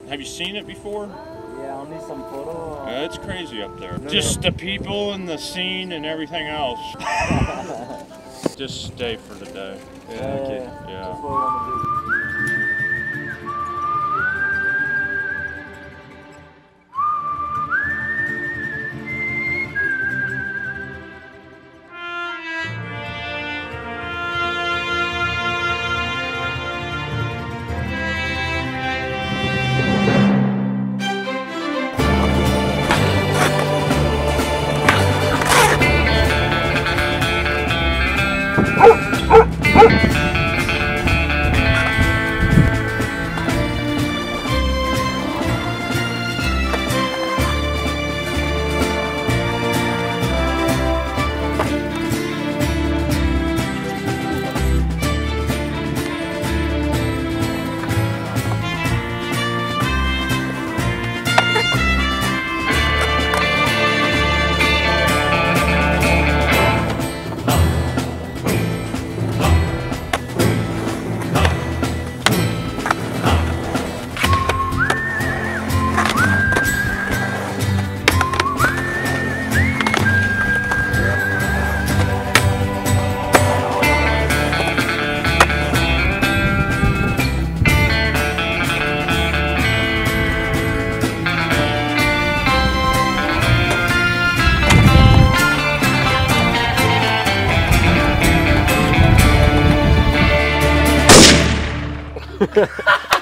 Have you seen it before? Yeah, I'll need some photo. It's crazy up there. Just the people and the scene and everything else. Just stay for the day. Yeah, okay. Yeah. That's what I want to do. Ha ha ha!